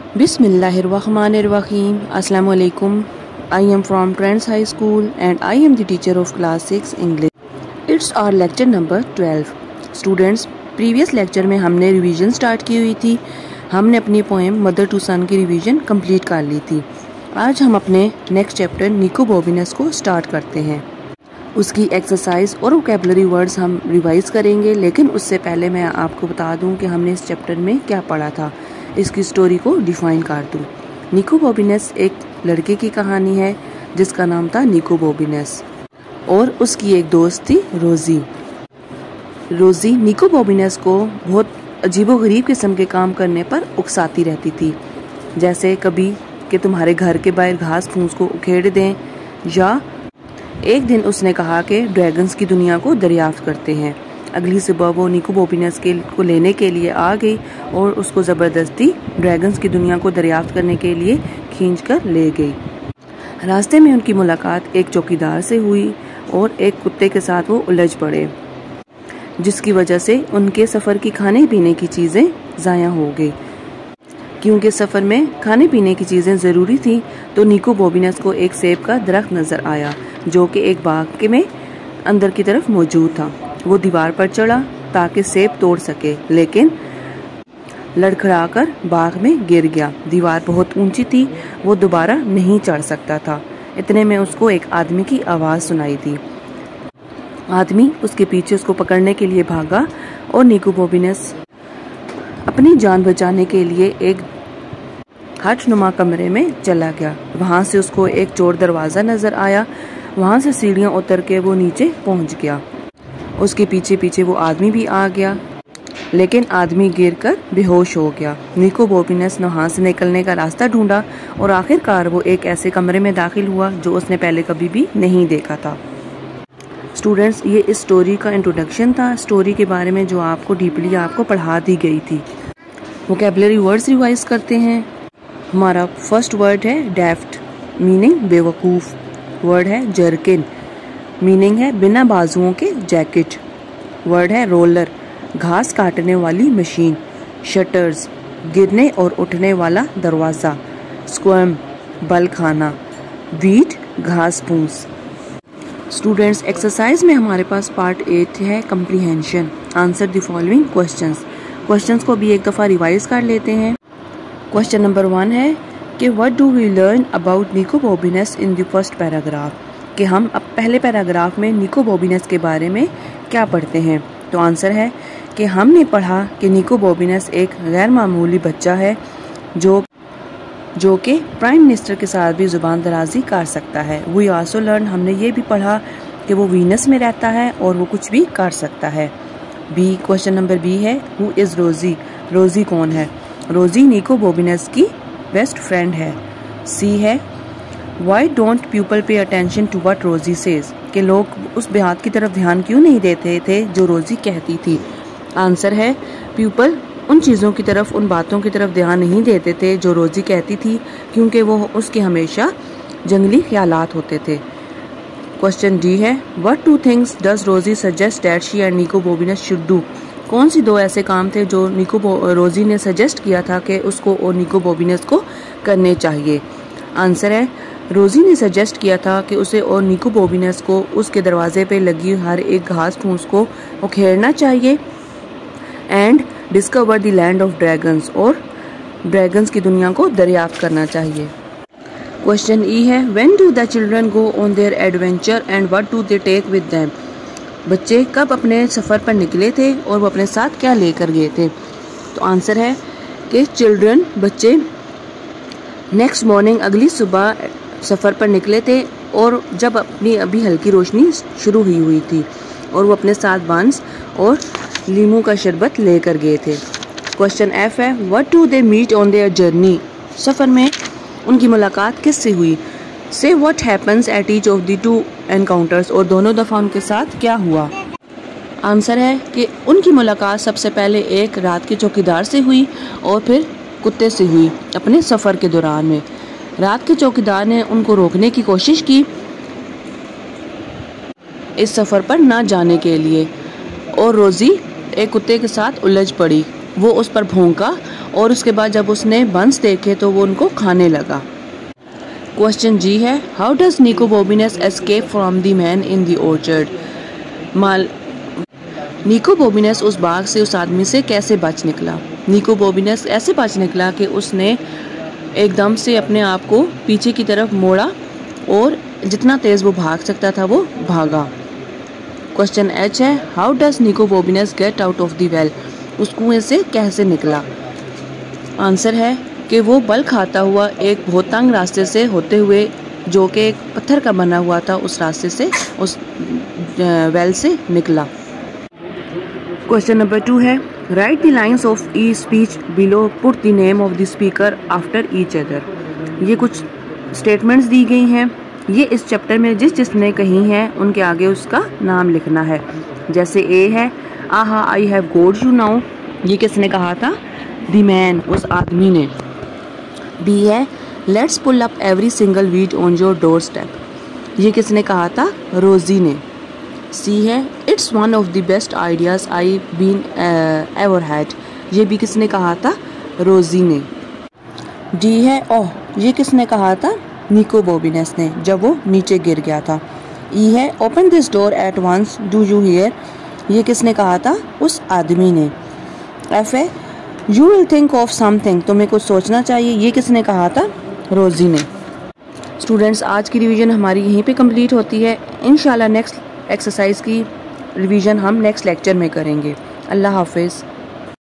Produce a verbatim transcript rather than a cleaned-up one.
Bismillahirrahmanirrahim. Assalamu alaikum. I am from Trends High School and I am the teacher of class six English. It's our lecture number twelve. Students, previous lecture में हमने revision start की हुई थी. हमने अपनी poem mother to सन की revision complete कर ली थी. आज हम अपने नेक्स्ट चैप्टर निको बॉबिनस को स्टार्ट करते हैं. उसकी एक्सरसाइज और वोकैबुलरी वर्ड्स हम रिवाइज करेंगे, लेकिन उससे पहले मैं आपको बता दूं कि हमने इस चैप्टर में क्या पढ़ा था. इसकी स्टोरी को डिफाइन कर दूं. निको बॉबिनस एक लड़के की कहानी है जिसका नाम था निको बॉबिनस और उसकी एक दोस्त थी रोजी. रोजी निको बॉबिनस को बहुत अजीबोगरीब किस्म के काम करने पर उकसाती रहती थी, जैसे कभी कि तुम्हारे घर के बाहर घास फूस को उखेड़ दें, या एक दिन उसने कहा कि ड्रैगन्स की दुनिया को दरियाफ्त करते हैं. अगली सुबह वो निको बॉबिनस के को लेने के लिए आ गई और उसको ज़बरदस्ती ड्रैगन्स की दुनिया को दरियाफ्त करने के लिए खींच कर ले गई. रास्ते में उनकी मुलाकात एक चौकीदार से हुई और एक कुत्ते के साथ वो उलझ पड़े, जिसकी वजह से उनके सफ़र की खाने पीने की चीज़ें ज़ाया हो गई. क्योंकि सफ़र में खाने पीने की चीज़ें ज़रूरी थी, तो निको बॉबिनस को एक सेब का दरख्त नज़र आया जो कि एक बाग के में अंदर की तरफ मौजूद था. वो दीवार पर चढ़ा ताकि सेब तोड़ सके, लेकिन लड़खड़ाकर बाग में गिर गया. दीवार बहुत ऊंची थी, वो दोबारा नहीं चढ़ सकता था. इतने में उसको एक आदमी की आवाज़ सुनाई दी. आदमी उसके पीछे उसको पकड़ने के लिए भागा और निको बॉबिनस अपनी जान बचाने के लिए एक हटनुमा कमरे में चला गया. वहाँ से उसको एक चोर दरवाज़ा नज़र आया. वहाँ से सीढ़ियाँ उतर के वो नीचे पहुँच गया. उसके पीछे पीछे वो आदमी भी आ गया, लेकिन आदमी गिरकर बेहोश हो गया. निको बॉबिनस ने वहाँ से निकलने का रास्ता ढूंढा और आखिरकार वो एक ऐसे कमरे में दाखिल हुआ जो उसने पहले कभी भी नहीं देखा था. स्टूडेंट्स, ये इस स्टोरी का इंट्रोडक्शन था, स्टोरी के बारे में जो आपको डीपली आपको पढ़ा दी गई थी. वोकैबुलरी वर्ड्स रिवाइज करते हैं. हमारा फर्स्ट वर्ड है डेफ्ट, मीनिंग बेवकूफ़. वर्ड है जर्किन, मीनिंग है बिना बाजुओं के जैकेट. वर्ड है रोलर, घास काटने वाली मशीन. शटर्स, गिरने और उठने वाला दरवाज़ा. स्क्वैम, बल खाना. वीट, घास फूस. स्टूडेंट्स, एक्सरसाइज में हमारे पास पार्ट एट है comprehension. Answer the following questions. Questions को भी एक दफ़ा रिवाइज कर लेते हैं. क्वेश्चन नंबर वन है कि what do we learn about Nicobobinus in the first paragraph. कि हम अब पहले पैराग्राफ में निको बॉबिनस के बारे में क्या पढ़ते हैं. तो आंसर है कि हमने पढ़ा कि निको बॉबिनस एक गैर मामूली बच्चा है जो जो कि प्राइम मिनिस्टर के साथ भी ज़ुबान दराजी कर सकता है. वी आल्सो लर्न, हमने ये भी पढ़ा कि वो वीनस में रहता है और वो कुछ भी कर सकता है. बी, क्वेश्चन नंबर बी है हु इज़ रोजी. रोजी कौन है. रोजी निको बॉबिनस की बेस्ट फ्रेंड है. सी है why don't people pay attention to what Rosie says. कि लोग उस बात की तरफ ध्यान क्यों नहीं देते थे जो रोजी कहती थी. आंसर है पीपल उन चीज़ों की तरफ, उन बातों की तरफ ध्यान नहीं देते थे जो रोजी कहती थी, क्योंकि वो उसके हमेशा जंगली ख्यालात होते थे. क्वेश्चन डी है what two things does Rosie suggest that she and Nicobobinus should do. कौन सी दो ऐसे काम थे जो निको रोजी ने सजेस्ट किया था कि उसको और निको बॉबिनस को करने चाहिए. आंसर है रोजी ने सजेस्ट किया था कि उसे और निको बॉबिनस को उसके दरवाजे पे लगी हर एक घास फूस को उखेड़ना चाहिए and discover the land of dragons, और ड्रैगन्स की दुनिया को दरियाफ्त करना चाहिए. क्वेश्चन ई है when do the children go on their adventure and what do they take with them. बच्चे कब अपने सफ़र पर निकले थे और वो अपने साथ क्या लेकर गए थे. तो आंसर है कि चिल्ड्रन, बच्चे नेक्स्ट मॉर्निंग, अगली सुबह सफ़र पर निकले थे और जब अपनी अभी हल्की रोशनी शुरू हुई हुई थी और वो अपने साथ बांस और लीमू का शरबत लेकर गए थे. क्वेश्चन एफ है what do they meet on their journey. सफ़र में उनकी मुलाकात किससे हुई. से what happens at each of the two encounters. और दोनों दफ़ा उनके साथ क्या हुआ. आंसर है कि उनकी मुलाकात सबसे पहले एक रात के चौकीदार से हुई और फिर कुत्ते से हुई अपने सफ़र के दौरान में. रात के चौकीदार ने उनको रोकने की कोशिश की इस सफ़र पर ना जाने के लिए, और रोज़ी एक कुत्ते के साथ उलझ पड़ी. वो उस पर भौंका और उसके बाद जब उसने बंस देखे तो वो उनको खाने लगा। क्वेश्चन जी है, how does Nicobobinus escape from the man in the orchard. माल निको बॉबिनस उस बाग से उस आदमी से कैसे बच निकला। निको बॉबिनस ऐसे बच निकला कि उसने एकदम से अपने आप को पीछे की तरफ मोड़ा और जितना तेज़ वो भाग सकता था वो भागा। क्वेश्चन एच है, how does Nicobobinus get out of the well. उस कुएं से कैसे निकला। आंसर है कि वो बल खाता हुआ एक बहुत तंग रास्ते से होते हुए, जो कि एक पत्थर का बना हुआ था, उस रास्ते से उस वेल से निकला। क्वेश्चन नंबर टू है, write the lines of E speech below, put the name of the speaker after each other. ये कुछ स्टेटमेंट्स दी गई हैं, ये इस चैप्टर में जिस जिसने कही हैं उनके आगे उसका नाम लिखना है। जैसे ए है, aha I have got you now, ये किसने कहा था। द मैन, उस आदमी ने। बी है, let's pull up every single weed on your doorstep, ये किसने कहा था। रोजी ने। सी है, it's one of the best ideas I been ever had, ये भी किसने कहा था। रोजी ने। डी है, ओह, ये किसने कहा था। निको बॉबिनस ने, जब वो नीचे गिर गया था। ई है, open this door at once, do you hear, ये किसने कहा था। उस आदमी ने। एफ है, you will think of something, तुम्हें कुछ सोचना चाहिए, ये किसने कहा था। रोजी ने। स्टूडेंट्स, आज की रिवीजन हमारी यहीं पे कंप्लीट होती है। इंशाल्लाह नेक्स्ट एक्सरसाइज की रिवीजन हम नेक्स्ट लेक्चर में करेंगे। अल्लाह हाफिज़।